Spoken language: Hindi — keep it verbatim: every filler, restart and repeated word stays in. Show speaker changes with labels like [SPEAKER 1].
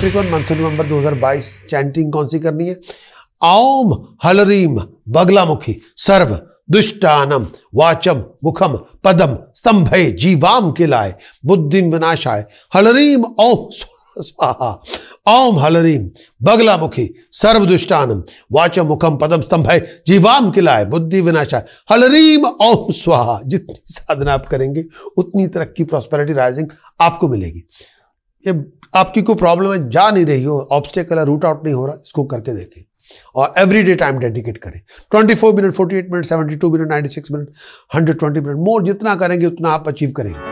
[SPEAKER 1] कैप्रिकॉर्न, मंथ नवंबर दो हज़ार बाईस, चैंटिंग कौन सी करनी है? ओम हलरीम बगलामुखी सर्व दुष्टानम वाचम मुखम पदम स्तंभे जीवाम किलाय बुद्धिम विनाशाय हलरीम ओम स्वाहा। ओम हलरीम बगलामुखी सर्व दुष्टानम वाचम मुखम पदम स्तंभे जीवाम किलाय बुद्धि विनाशाय हलरीम ओम स्वाहा। जितनी साधना आप करेंगे उतनी तरक्की, प्रॉस्पेरिटी, राइजिंग आपको मिलेगी। ये आपकी कोई प्रॉब्लम है, जा नहीं रही हो, ऑब्स्टेकल है, रूट आउट नहीं हो रहा, इसको करके देखें और एवरीडे टाइम डेडिकेट करें। चौबीस मिनट, अड़तालीस मिनट, बहत्तर मिनट, छियानवे मिनट, छियानवे मिनट, एक सौ बीस मिनट, मोर जितना करेंगे उतना आप अचीव करेंगे।